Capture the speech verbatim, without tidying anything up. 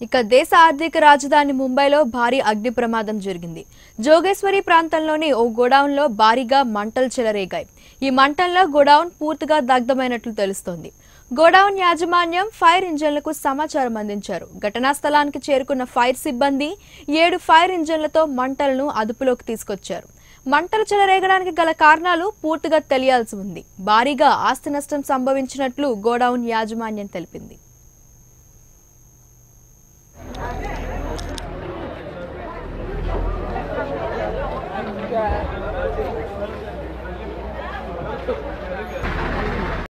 ఇక దేశ ఆర్థిక రాజధాని ముంబైలో భారీ అగ్ని ప్రమాదం జరిగింది. జోగేశ్వరి ప్రాంతంలోని ఓ గోడౌన్ లో భారీగా మంటలు చెలరేగాయి. ఈ మంటల్లో గోడౌన్ పూర్తిగా దగ్ధమైనట్లు తెలుస్తోంది. గోడౌన్ యాజమాన్యం ఫైర్ ఇంజన్లకు సమాచారం అందించారు. ఘటనా స్థలానికి చేరుకున్న ఫైర్ సిబ్బంది ఏడు ఫైర్ ఇంజన్లతో మంటలను అదుపులోకి తీసుకొచ్చారు. మంటలు చెలరేగడానికి గల కారణాలు పూర్తిగా తెలియాల్సి ఉంది. భారీగా ఆస్తి నష్టం సంభవించినట్లు గోడౌన్ యాజమాన్యం తెలిపింది.